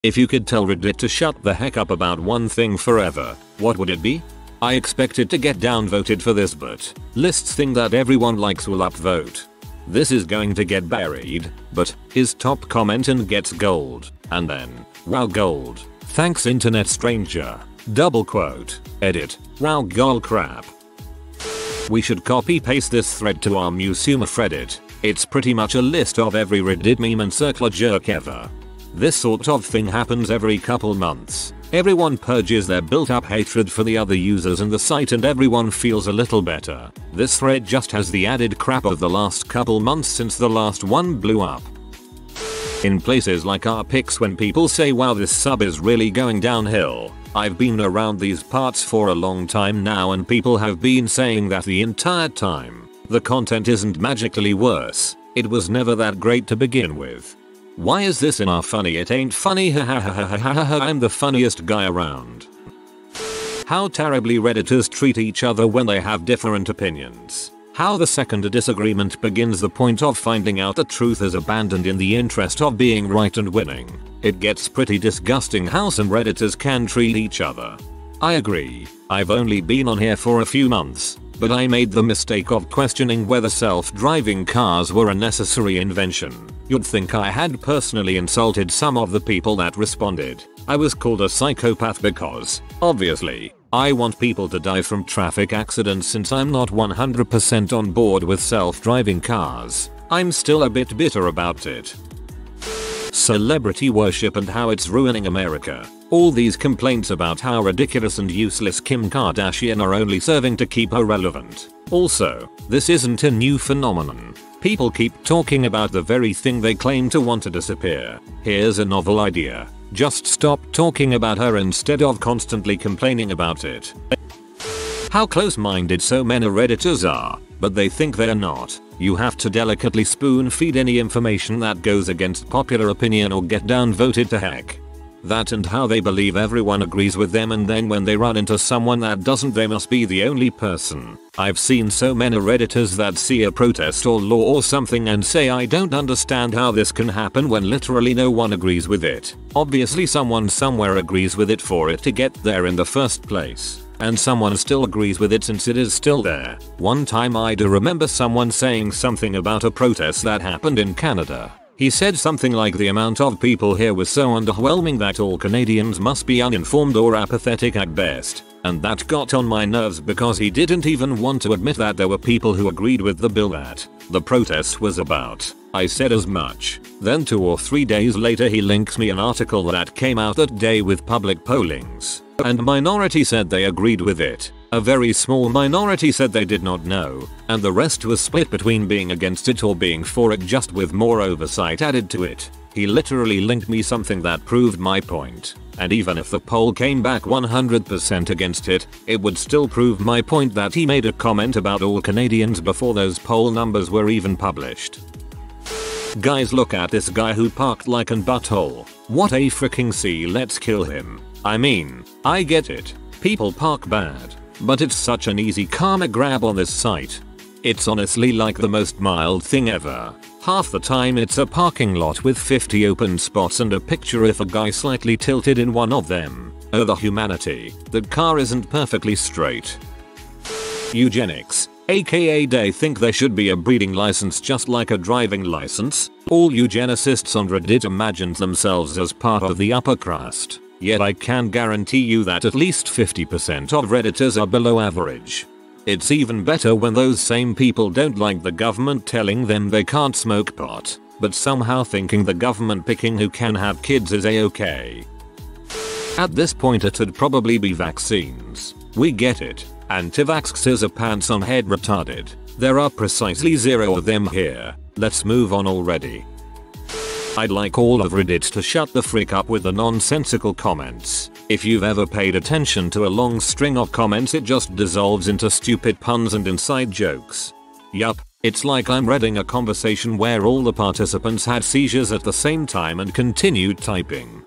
If you could tell Reddit to shut the heck up about one thing forever, what would it be? I expected to get downvoted for this, but lists thing that everyone likes will upvote. This is going to get buried, but his top comment and gets gold, and then, wow gold, thanks internet stranger, double quote, edit, wow gol crap. We should copy paste this thread to our museum of Reddit. It's pretty much a list of every Reddit meme and circular jerk ever. This sort of thing happens every couple months. Everyone purges their built-up hatred for the other users and the site and everyone feels a little better. This thread just has the added crap of the last couple months since the last one blew up. In places like our pics when people say wow this sub is really going downhill. I've been around these parts for a long time now and people have been saying that the entire time. The content isn't magically worse. It was never that great to begin with. Why is this in our funny it ain't funny I'm the funniest guy around. How terribly Redditors treat each other when they have different opinions. How the second a disagreement begins the point of finding out the truth is abandoned in the interest of being right and winning. It gets pretty disgusting how some Redditors can treat each other. I agree, I've only been on here for a few months, but I made the mistake of questioning whether self-driving cars were a necessary invention. You'd think I had personally insulted some of the people that responded. I was called a psychopath because, obviously, I want people to die from traffic accidents since I'm not 100% on board with self-driving cars. I'm still a bit bitter about it. Celebrity worship and how it's ruining America. All these complaints about how ridiculous and useless Kim Kardashian are only serving to keep her relevant. Also, this isn't a new phenomenon. People keep talking about the very thing they claim to want to disappear. Here's a novel idea. Just stop talking about her instead of constantly complaining about it. How close-minded so many Redditors are, but they think they're not. You have to delicately spoon-feed any information that goes against popular opinion or get downvoted to heck. That and how they believe everyone agrees with them and then when they run into someone that doesn't they must be the only person. I've seen so many Redditors that see a protest or law or something and say I don't understand how this can happen when literally no one agrees with it. Obviously someone somewhere agrees with it for it to get there in the first place. And someone still agrees with it since it is still there. One time I do remember someone saying something about a protest that happened in Canada. He said something like the amount of people here was so underwhelming that all Canadians must be uninformed or apathetic at best. And that got on my nerves because he didn't even want to admit that there were people who agreed with the bill that the protest was about. I said as much. Then 2 or 3 days later he links me an article that came out that day with public pollings. And a minority said they agreed with it. A very small minority said they did not know, and the rest was split between being against it or being for it just with more oversight added to it. He literally linked me something that proved my point, and even if the poll came back 100% against it, it would still prove my point that he made a comment about all Canadians before those poll numbers were even published. Guys, look at this guy who parked like an butthole. What a freaking C, let's kill him. I mean, I get it. People park bad. But it's such an easy karma grab on this site. It's honestly like the most mild thing ever. Half the time it's a parking lot with 50 open spots and a picture if a guy slightly tilted in one of them. Oh the humanity. That car isn't perfectly straight. Eugenics. AKA they think there should be a breeding license just like a driving license. All eugenicists on Reddit imagine themselves as part of the upper crust. Yet I can guarantee you that at least 50% of Redditors are below average. It's even better when those same people don't like the government telling them they can't smoke pot, but somehow thinking the government picking who can have kids is a-okay. At this point it'd probably be vaccines. We get it. Anti-vaxxers are pants on head retarded. There are precisely 0 of them here. Let's move on already. I'd like all of Reddit to shut the frick up with the nonsensical comments. If you've ever paid attention to a long string of comments it just dissolves into stupid puns and inside jokes. Yup, it's like I'm reading a conversation where all the participants had seizures at the same time and continued typing.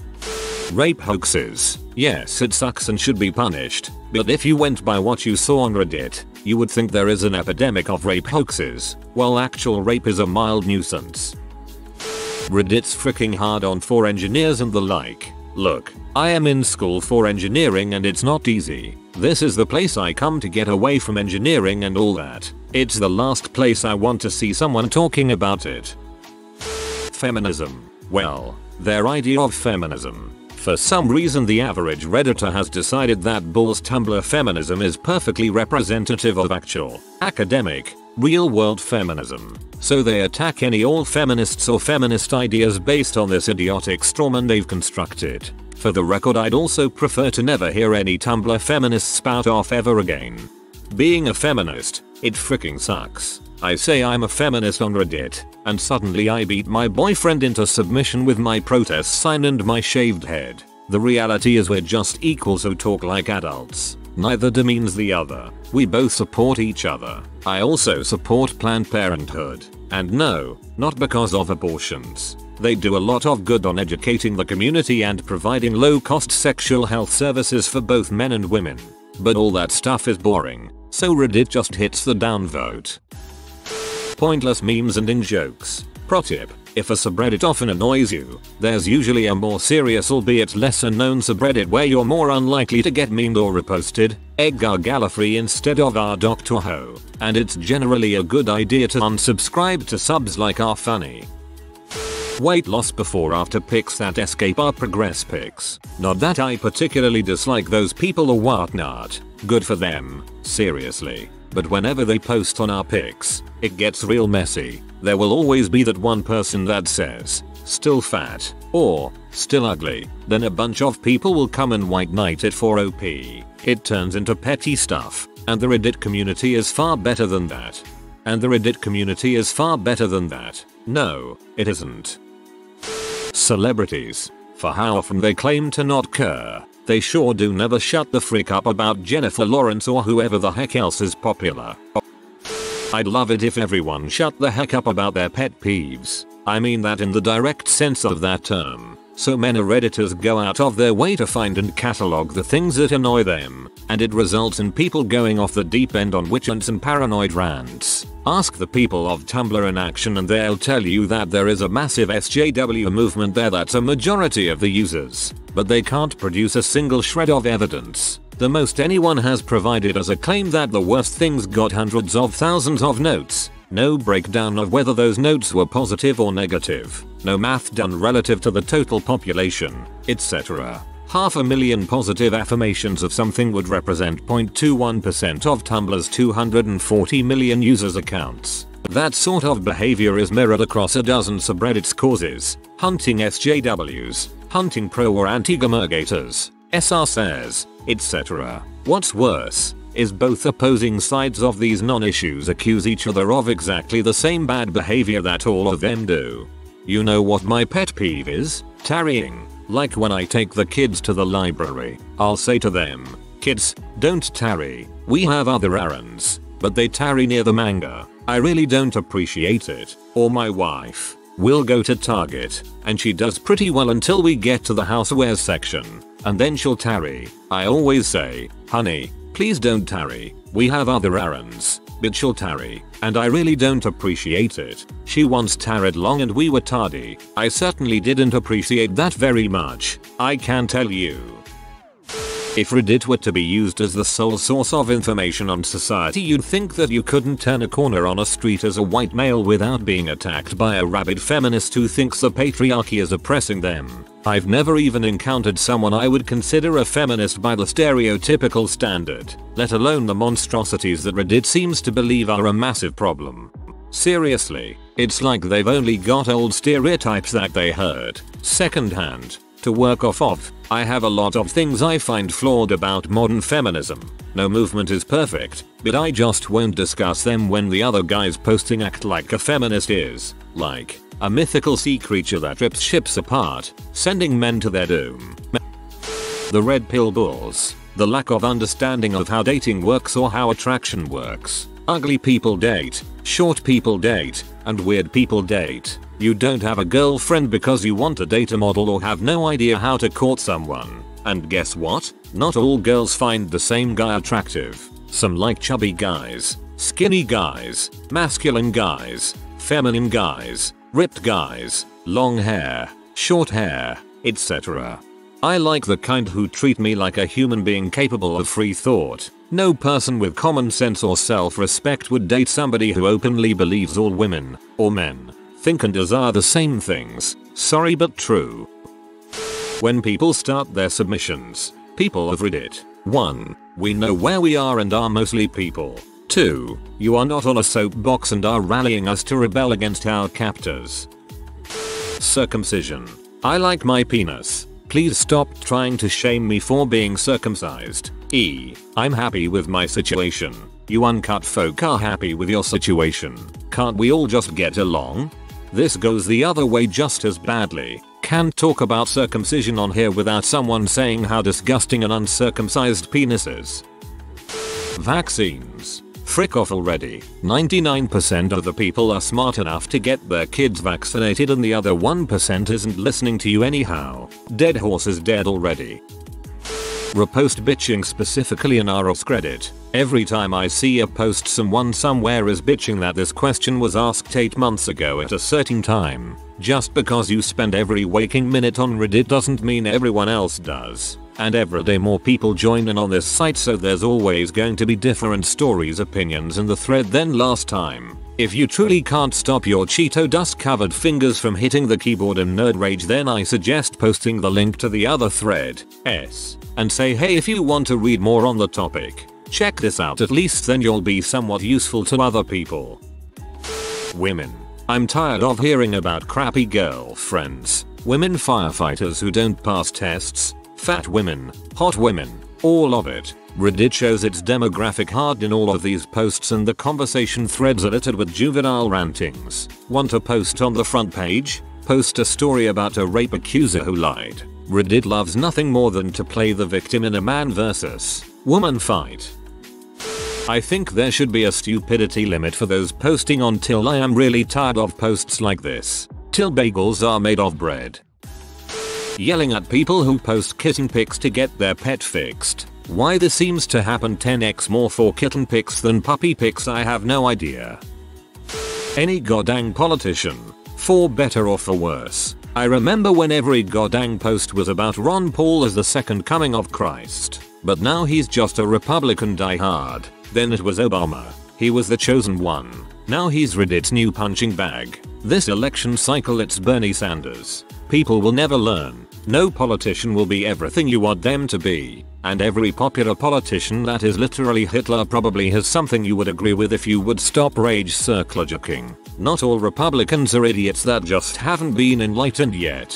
Rape hoaxes. Yes, it sucks and should be punished, but if you went by what you saw on Reddit, you would think there is an epidemic of rape hoaxes, while actual rape is a mild nuisance. Reddit's freaking hard on for engineers and the like. Look, I am in school for engineering and it's not easy. This is the place I come to get away from engineering and all that. It's the last place I want to see someone talking about it. Feminism. Well, their idea of feminism. For some reason the average Redditor has decided that bull's Tumblr feminism is perfectly representative of actual, academic, real-world feminism. So they attack any all feminists or feminist ideas based on this idiotic strawman they've constructed. For the record, I'd also prefer to never hear any Tumblr feminists spout off ever again. Being a feminist, it freaking sucks. I say I'm a feminist on Reddit, and suddenly I beat my boyfriend into submission with my protest sign and my shaved head. The reality is we're just equal, so talk like adults. Neither demeans the other. We both support each other. I also support Planned Parenthood. And no, not because of abortions. They do a lot of good on educating the community and providing low-cost sexual health services for both men and women. But all that stuff is boring, so Reddit just hits the downvote. Pointless memes and in-jokes. Pro tip: if a subreddit often annoys you, there's usually a more serious albeit lesser known subreddit where you're more unlikely to get memed or reposted, Edgar Gallifrey instead of our Dr. Ho, and it's generally a good idea to unsubscribe to subs like our funny weight loss before after pics that escape our progress pics. Not that I particularly dislike those people or whatnot, good for them, seriously. But whenever they post on our pics, it gets real messy. There will always be that one person that says, still fat, or, still ugly. Then a bunch of people will come and white knight it for OP. It turns into petty stuff, and the Reddit community is far better than that. No, it isn't. Celebrities. For how often they claim to not care, they sure do never shut the frick up about Jennifer Lawrence or whoever the heck else is popular. I'd love it if everyone shut the heck up about their pet peeves. I mean that in the direct sense of that term. So many Redditors go out of their way to find and catalog the things that annoy them, and it results in people going off the deep end on witch-hunts and paranoid rants. Ask the people of Tumblr in action and they'll tell you that there is a massive SJW movement there that's a majority of the users, but they can't produce a single shred of evidence. The most anyone has provided is a claim that the worst things got hundreds of thousands of notes. No breakdown of whether those notes were positive or negative. No math done relative to the total population, etc. 500,000 positive affirmations of something would represent 0.21% of Tumblr's 240 million users' accounts. That sort of behavior is mirrored across a dozen subreddits causes, hunting SJWs, hunting pro or anti-gamergators, SR says, etc. What's worse is both opposing sides of these non-issues accuse each other of exactly the same bad behavior that all of them do. You know what my pet peeve is? Tarrying. Like when I take the kids to the library, I'll say to them, kids, don't tarry, we have other errands, but they tarry near the manga. I really don't appreciate it. Or my wife will go to Target, and she does pretty well until we get to the housewares section, and then she'll tarry. I always say, honey, please don't tarry, we have other errands, but she'll tarry, and I really don't appreciate it. She once tarried long and we were tardy. I certainly didn't appreciate that very much, I can tell you. If Reddit were to be used as the sole source of information on society, you'd think that you couldn't turn a corner on a street as a white male without being attacked by a rabid feminist who thinks the patriarchy is oppressing them. I've never even encountered someone I would consider a feminist by the stereotypical standard, let alone the monstrosities that Reddit seems to believe are a massive problem. Seriously, it's like they've only got old stereotypes that they heard secondhand to work off of. I have a lot of things I find flawed about modern feminism. No movement is perfect, but I just won't discuss them when the other guys posting act like a feminist is, like, a mythical sea creature that rips ships apart, sending men to their doom. The red pill bulls. The lack of understanding of how dating works or how attraction works. Ugly people date, short people date, and weird people date. You don't have a girlfriend because you want to date a model or have no idea how to court someone. And guess what? Not all girls find the same guy attractive. Some like chubby guys, skinny guys, masculine guys, feminine guys, ripped guys, long hair, short hair, etc. I like the kind who treat me like a human being capable of free thought. No person with common sense or self-respect would date somebody who openly believes all women, or men, think and desire the same things. Sorry but true. When people start their submissions, people of Reddit. 1. We know where we are and are mostly people. 2. You are not on a soapbox and are rallying us to rebel against our captors. Circumcision. I like my penis. Please stop trying to shame me for being circumcised. I'm happy with my situation. You uncut folk are happy with your situation. Can't we all just get along? This goes the other way just as badly. Can't talk about circumcision on here without someone saying how disgusting an uncircumcised penis is. Vaccines. Frick off already. 99% of the people are smart enough to get their kids vaccinated and the other 1% isn't listening to you anyhow. Dead horse is dead already. Repost bitching, specifically in RS Reddit. Every time I see a post, someone somewhere is bitching that this question was asked 8 months ago at a certain time. Just because you spend every waking minute on Reddit doesn't mean everyone else does. And every day more people join in on this site, so there's always going to be different stories, opinions in the thread than last time. If you truly can't stop your Cheeto dust covered fingers from hitting the keyboard in nerd rage, then I suggest posting the link to the other thread, and say, hey, if you want to read more on the topic, check this out. At least then you'll be somewhat useful to other people. Women. I'm tired of hearing about crappy girlfriends, women firefighters who don't pass tests, fat women, hot women, all of it. Reddit shows its demographic hard in all of these posts, and the conversation threads are littered with juvenile rantings. Want a post on the front page? Post a story about a rape accuser who lied. Reddit loves nothing more than to play the victim in a man versus woman fight. I think there should be a stupidity limit for those posting on Till. I am really tired of posts like this. Till bagels are made of bread. Yelling at people who post kitten pics to get their pet fixed. Why this seems to happen 10x more for kitten pics than puppy pics, I have no idea. Any goddamn politician, for better or for worse. I remember when every goddamn post was about Ron Paul as the second coming of Christ. But now he's just a Republican diehard. Then it was Obama. He was the chosen one. Now he's Reddit's new punching bag. This election cycle it's Bernie Sanders. People will never learn. No politician will be everything you want them to be. And every popular politician that is literally Hitler probably has something you would agree with if you would stop rage circle joking. Not all Republicans are idiots that just haven't been enlightened yet.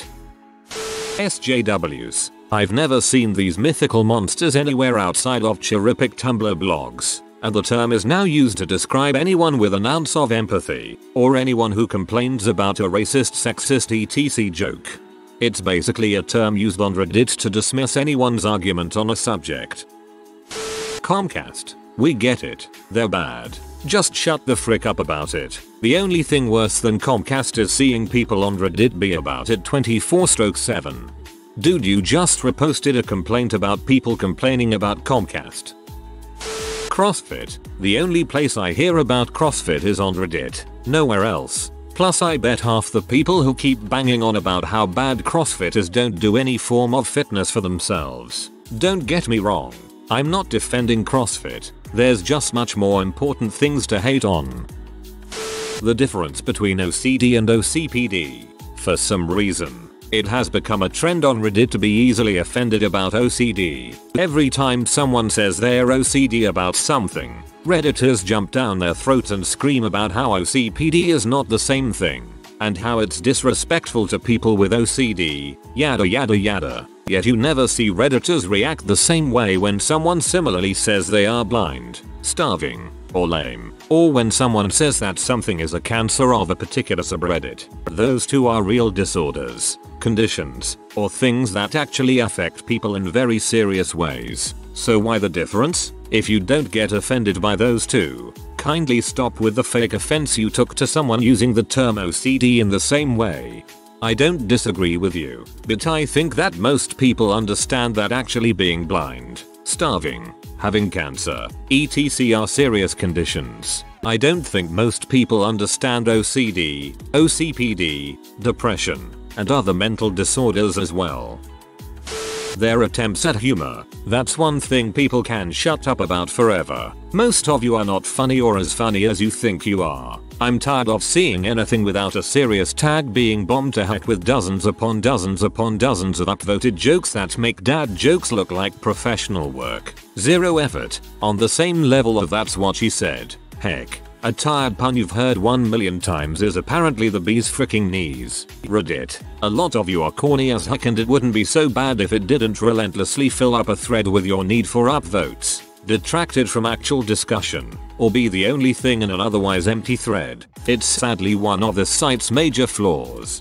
SJWs. I've never seen these mythical monsters anywhere outside of cherubic Tumblr blogs, and the term is now used to describe anyone with an ounce of empathy, or anyone who complains about a racist, sexist, etc. joke. It's basically a term used on Reddit to dismiss anyone's argument on a subject. Comcast. We get it. They're bad. Just shut the frick up about it. The only thing worse than Comcast is seeing people on Reddit be about it 24/7. Dude, you just reposted a complaint about people complaining about Comcast. CrossFit. The only place I hear about CrossFit is on Reddit. Nowhere else. Plus I bet half the people who keep banging on about how bad CrossFit is don't do any form of fitness for themselves. Don't get me wrong. I'm not defending CrossFit. There's just much more important things to hate on. The difference between OCD and OCPD. For some reason, it has become a trend on Reddit to be easily offended about OCD. Every time someone says they're OCD about something, Redditors jump down their throat and scream about how OCPD is not the same thing, and how it's disrespectful to people with OCD, yada yada yada. Yet you never see Redditors react the same way when someone similarly says they are blind, starving, or lame, or when someone says that something is a cancer of a particular subreddit. Those two are real disorders, conditions, or things that actually affect people in very serious ways. So why the difference? If you don't get offended by those two, kindly stop with the fake offense you took to someone using the term OCD in the same way. I don't disagree with you, but I think that most people understand that actually being blind, starving, having cancer, etc. are serious conditions. I don't think most people understand OCD, OCPD, depression, and other mental disorders as well. Their attempts at humor, that's one thing people can shut up about forever. Most of you are not funny or as funny as you think you are. I'm tired of seeing anything without a serious tag being bombed to heck with dozens upon dozens upon dozens of upvoted jokes that make dad jokes look like professional work. Zero effort, on the same level of that's what she said. Heck, a tired pun you've heard 1,000,000 times is apparently the bee's freaking knees. Reddit. A lot of you are corny as heck and it wouldn't be so bad if it didn't relentlessly fill up a thread with your need for upvotes, detracted from actual discussion, or be the only thing in an otherwise empty thread. It's sadly one of the site's major flaws.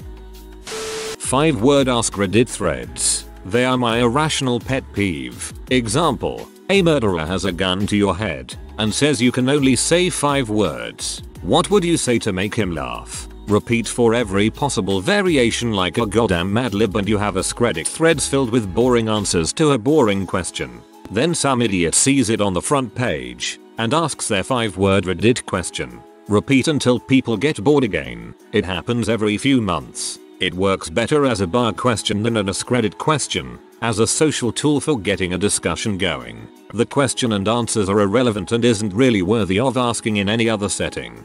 5-word Ask Reddit threads. They are my irrational pet peeve. Example. A murderer has a gun to your head and says you can only say 5 words. What would you say to make him laugh? Repeat for every possible variation like a goddamn Mad Lib and you have a Reddit threads filled with boring answers to a boring question. Then some idiot sees it on the front page and asks their 5-word Reddit question. Repeat until people get bored again. It happens every few months. It works better as a bar question than an Ask Reddit question, as a social tool for getting a discussion going. The question and answers are irrelevant and isn't really worthy of asking in any other setting.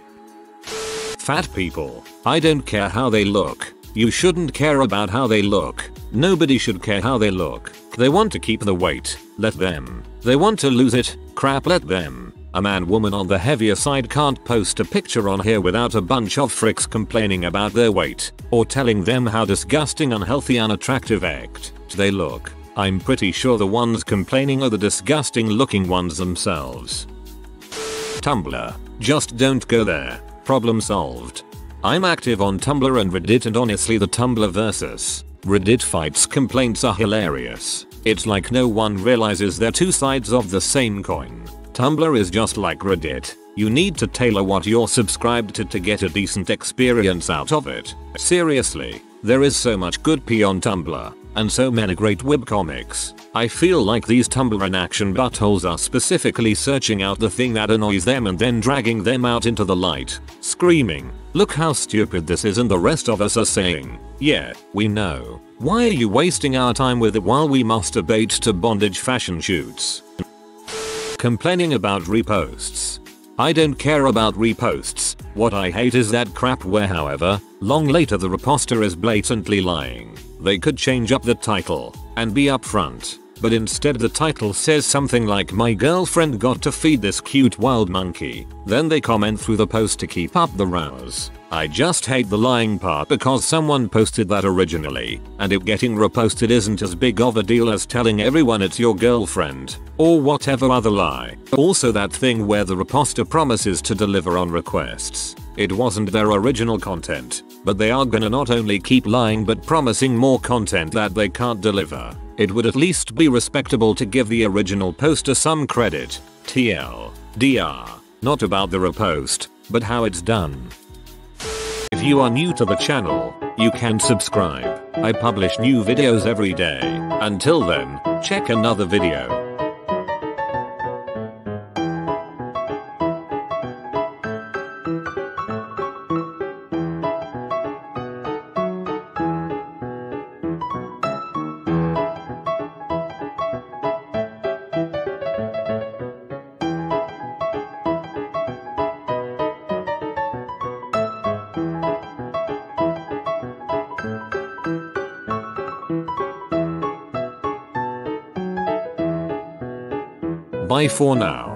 Fat people. I don't care how they look. You shouldn't care about how they look. Nobody should care how they look. They want to keep the weight. Let them. They want to lose it. Crap, let them. A man woman on the heavier side can't post a picture on here without a bunch of fricks complaining about their weight or telling them how disgusting, unhealthy, unattractive act they look. I'm pretty sure the ones complaining are the disgusting looking ones themselves. Tumblr. Just don't go there. Problem solved. I'm active on Tumblr and Reddit and honestly the Tumblr versus Reddit fights complaints are hilarious. It's like no one realizes they're two sides of the same coin. Tumblr is just like Reddit. You need to tailor what you're subscribed to get a decent experience out of it. Seriously, there is so much good pee on Tumblr, and so many great webcomics. I feel like these Tumblr in action buttholes are specifically searching out the thing that annoys them and then dragging them out into the light, screaming, "Look how stupid this is," and the rest of us are saying, "Yeah, we know. Why are you wasting our time with it while we masturbate to bondage fashion shoots?" Complaining about reposts. I don't care about reposts. What I hate is that crap where, however long later, the reposter is blatantly lying. They could change up the title and be upfront, but instead the title says something like "My girlfriend got to feed this cute wild monkey." Then they comment through the post to keep up the rouse. I just hate the lying part because someone posted that originally, and it getting reposted isn't as big of a deal as telling everyone it's your girlfriend, or whatever other lie. Also that thing where the reposter promises to deliver on requests. It wasn't their original content, but they are gonna not only keep lying but promising more content that they can't deliver. It would at least be respectable to give the original poster some credit. TLDR. Not about the repost, but how it's done. If you are new to the channel, you can subscribe. I publish new videos every day. Until then, check another video. Bye for now.